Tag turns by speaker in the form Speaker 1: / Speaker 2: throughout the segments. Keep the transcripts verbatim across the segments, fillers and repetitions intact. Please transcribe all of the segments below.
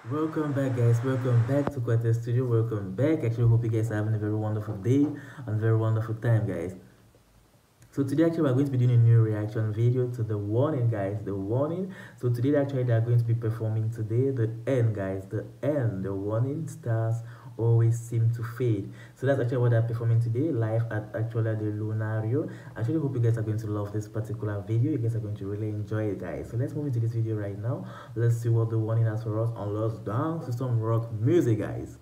Speaker 1: Welcome back, guys. Welcome back to Quartet Studio. Welcome back. Actually, hope you guys are having a very wonderful day and very wonderful time, guys. So today, actually, we're going to be doing a new reaction video to the warning, guys. The warning. So today, actually, they are going to be performing today the end, guys. The end. The warning stars always seem to fade. So that's actually what they're performing today live at actually the Lunario. I actually hope you guys are going to love this particular video. You guys are going to really enjoy it, guys. So let's move into this video right now. Let's see what the warning has for us, and let's dance to some rock music, guys.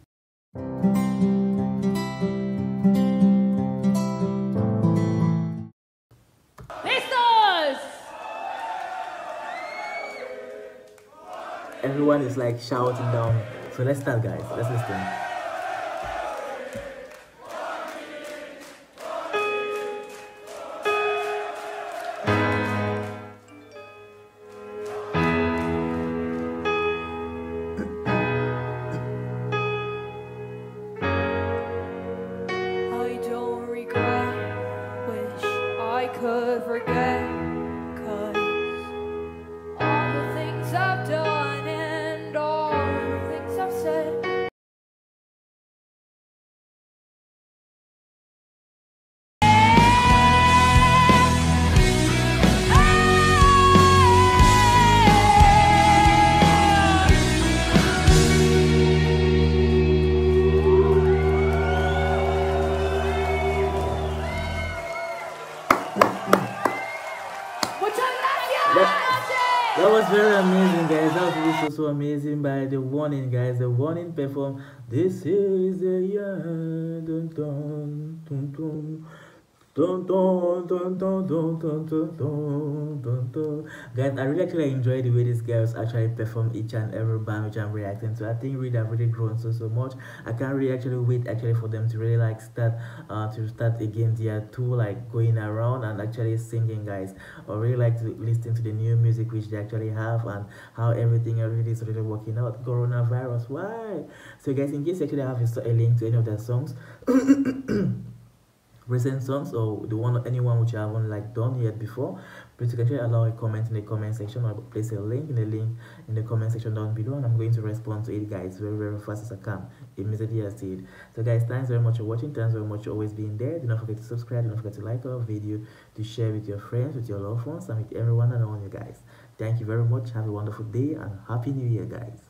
Speaker 1: Everyone is like shouting down. So let's start, guys. Let's listen.
Speaker 2: I don't regret, wish I could forget, 'cause all the things I've done and all the things I've said.
Speaker 1: That, that was very amazing, guys. That was really so, so amazing by the warning, guys. The warning perform. This is the year. Dun, dun, dun, dun. Dun, dun, dun, dun, dun, dun, dun, dun, dun, dun. Guys, I really actually enjoy the way these girls actually perform each and every band which I'm reacting to. I think really they've really grown so so much. I can't really actually wait actually for them to really like start uh to start again their tour, like going around and actually singing, guys. I really like to listen to the new music which they actually have and how everything really is really working out. Coronavirus, why? So guys, in case you actually have a link to any of their songs recent songs or the one anyone which you haven't like done yet before, please you can actually allow a comment in the comment section or place a link in the link in the comment section down below, and I'm going to respond to it, guys, very very fast as I can, immediately I see it. So guys, thanks very much for watching. Thanks very much for always being there. Do not forget to subscribe. Do not forget to like our video, to share with your friends, with your loved ones, and with everyone around you, guys. Thank you very much. Have a wonderful day and happy new year, guys.